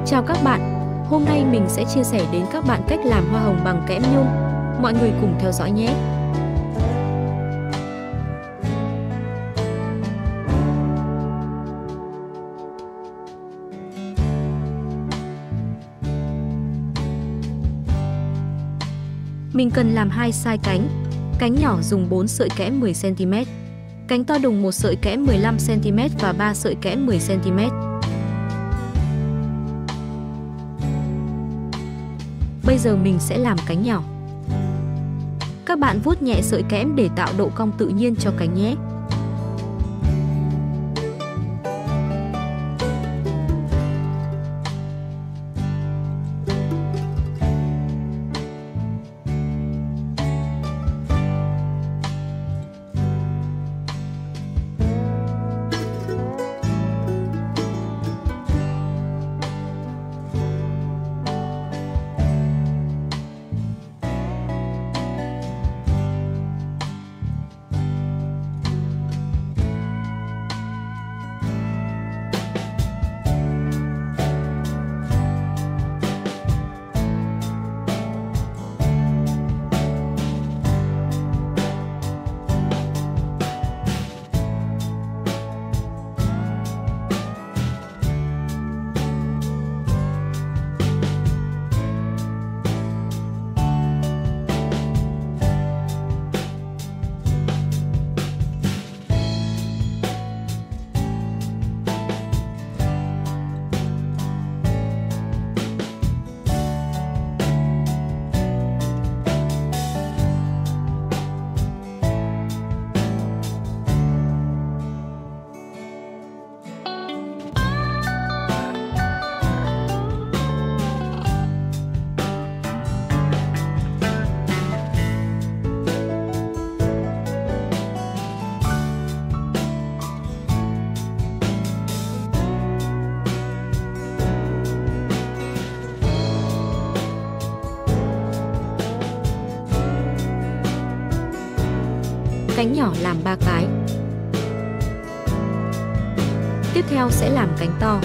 Chào các bạn, hôm nay mình sẽ chia sẻ đến các bạn cách làm hoa hồng bằng kẽm nhung. Mọi người cùng theo dõi nhé. Mình cần làm 2 size cánh. Cánh nhỏ dùng 4 sợi kẽm 10 cm. Cánh to đùng 1 sợi kẽm 15 cm và 3 sợi kẽm 10 cm. Bây giờ mình sẽ làm cánh nhỏ. Các bạn vuốt nhẹ sợi kẽm để tạo độ cong tự nhiên cho cánh nhé. Cánh nhỏ làm 3 cái. Tiếp theo sẽ làm cánh to.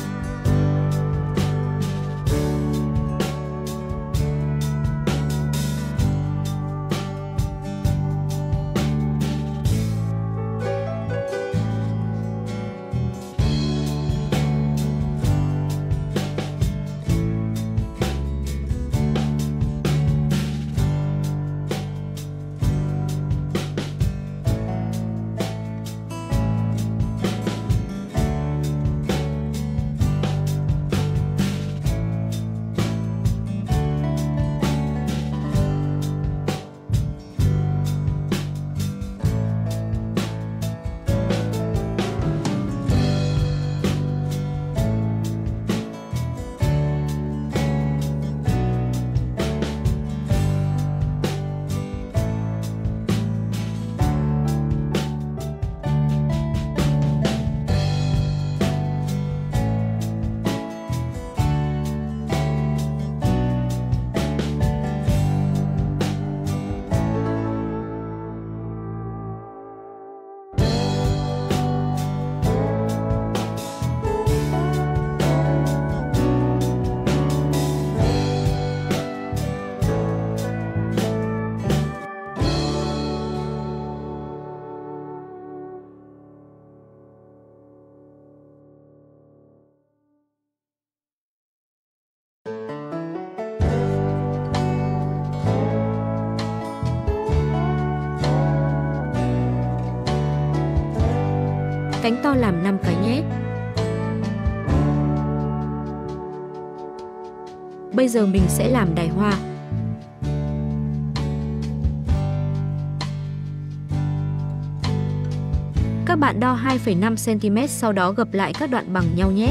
Cánh to làm 5 cái nhé. Bây giờ mình sẽ làm đài hoa. Các bạn đo 2,5 cm sau đó gập lại các đoạn bằng nhau nhé.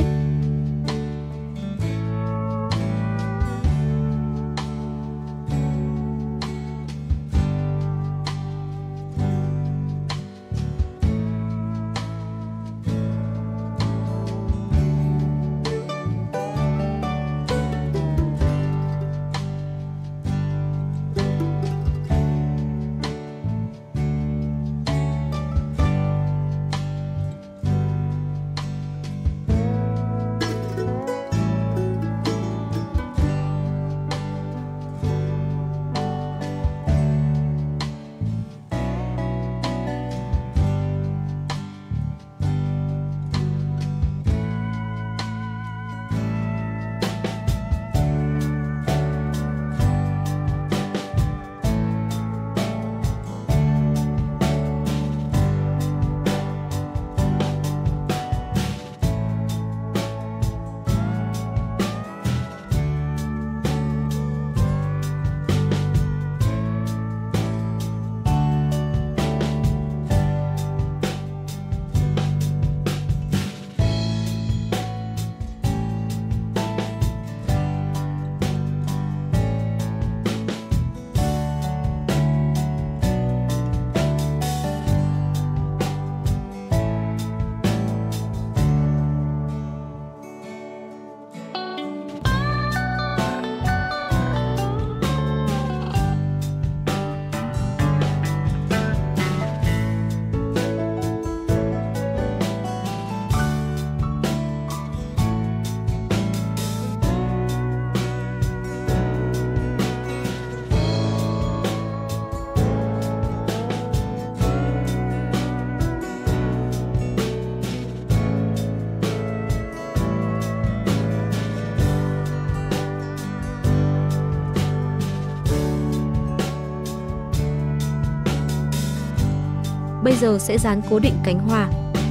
Bây giờ sẽ dán cố định cánh hoa.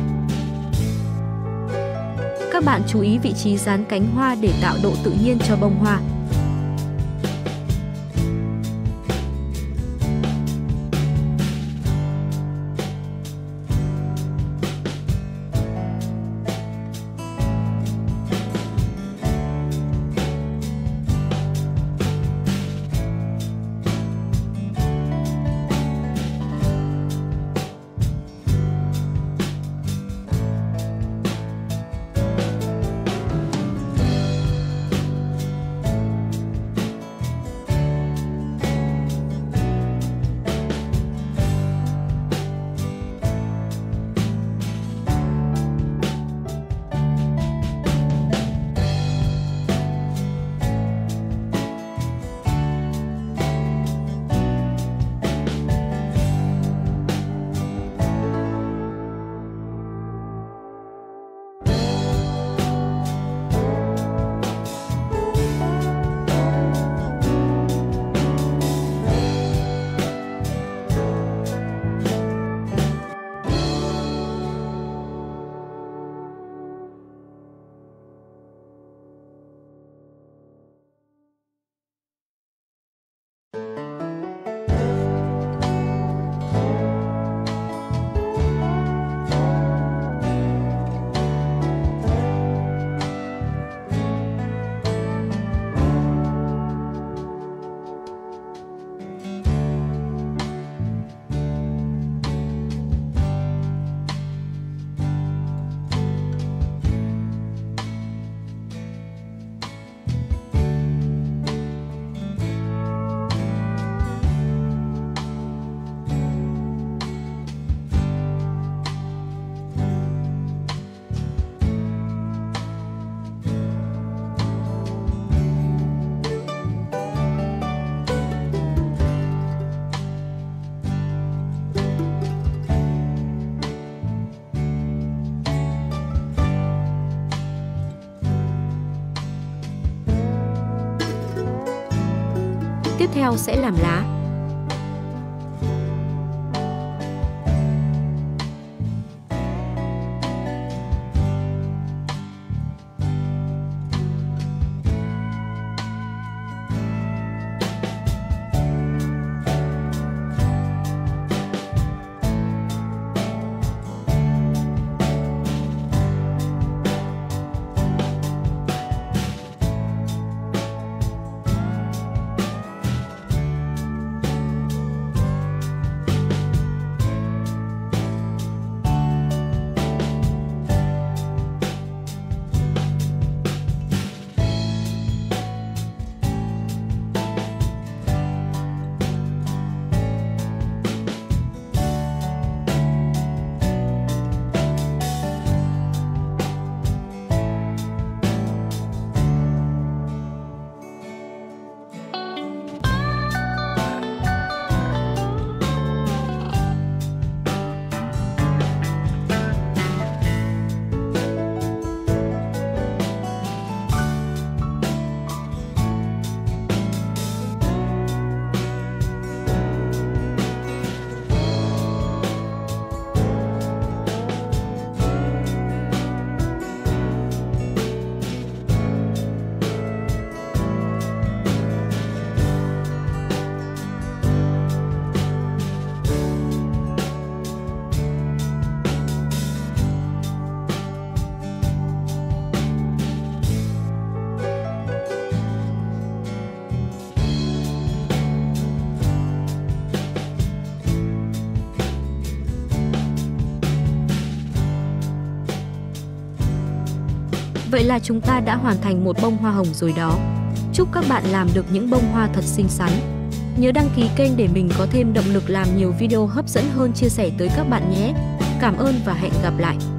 Các bạn chú ý vị trí dán cánh hoa để tạo độ tự nhiên cho bông hoa. Tiếp theo sẽ làm lá. Vậy là chúng ta đã hoàn thành một bông hoa hồng rồi đó. Chúc các bạn làm được những bông hoa thật xinh xắn. Nhớ đăng ký kênh để mình có thêm động lực làm nhiều video hấp dẫn hơn chia sẻ tới các bạn nhé. Cảm ơn và hẹn gặp lại.